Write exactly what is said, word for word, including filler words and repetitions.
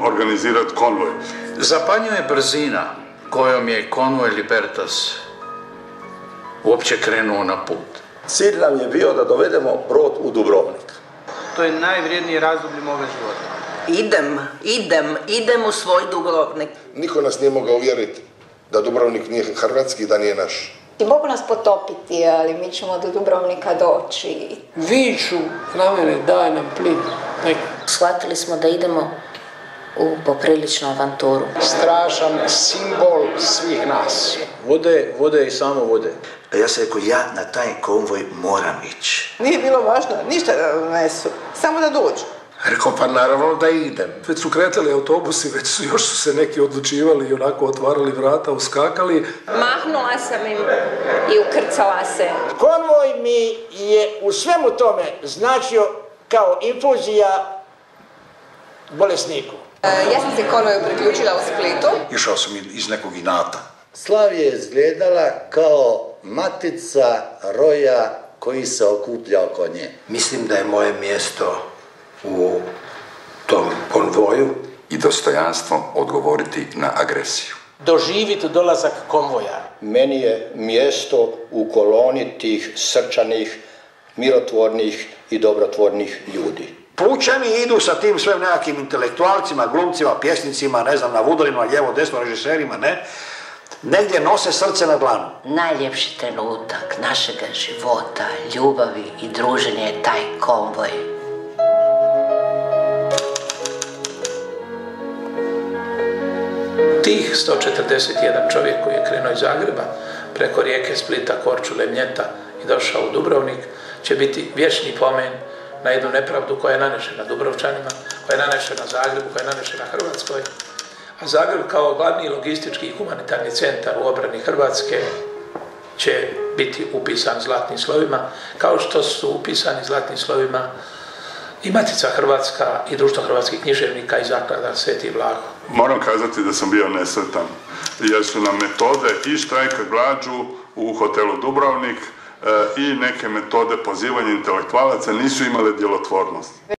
organizirati konvoj. Zapanjuje brzina kojom je konvoj Libertas uopće krenuo na put. Cilj nam je bio da dovedemo brod u Dubrovnik. To je najvrijedniji razdoblje moga života. Idem, idem, idem u svoj Dubrovnik. Niko nas nije mogao uvjeriti da Dubrovnik nije hrvatski i da nije naš. Mogu nas potopiti, ali mi ćemo do Dubrovnika doći. Viču na mene, daj nam plin. Shvatili smo da idemo u popriličnu avanturu. Strašan simbol svih nas. Vode, vode i samo vode. Ja sam rekao, ja na taj konvoj moram ići. Nije bilo važno ništa da donesu, samo da dođu. Rekao, pa naravno da idem. Već su kretali autobusi, već su, još su se neki odlučivali i onako otvarali vrata, uskakali. Mahnula sam im i ukrcala se. Konvoj mi je u svemu tome značio kao infuzija bolesniku. Ja sam se konvoju priključila u Splitu. Išao sam iz nekog inata. Slavija je izgledala kao matica roja koji se okuplja oko nje. Mislim da je moje mjesto u tom konvoju i dostojanstvom odgovoriti na agresiju. Doživiti dolazak konvoja. Meni je mjesto u koloni tih srčanih, mirotvornih i dobrotvornih ljudi. Pučani idu sa tim sve nekakvim intelektualcima, glumcima, pjesnicima, ne znam, na vudolima, lijevo, desno, režiserima, ne? Negdje nose srce na dlanu. Najljepši trenutak našega života, ljubavi i druženja je taj konvoj. Tih sto četrdeset jedan čovjek koji je krenuo iz Zagreba preko rijeke Splita, Korčule, Mljeta i došao u Dubrovnik će biti vječni pomen na jednu nepravdu koja je nanešena Dubrovčanima, koja je nanešena Zagrebu, koja je nanešena Hrvatskoj. A Zagreb kao glavni logistički i humanitarni centar u obrani Hrvatske će biti upisan zlatnim slovima, kao što su upisani zlatnim slovima i Matica Hrvatska i Društvo hrvatskih književnika i Zaklada Sveti Vlaho. Moram kazati da sam bio nesretan, jer su nam metode i štrajka glađu u hotelu Dubrovnik i neke metode pozivanja intelektualaca nisu imale djelotvornost.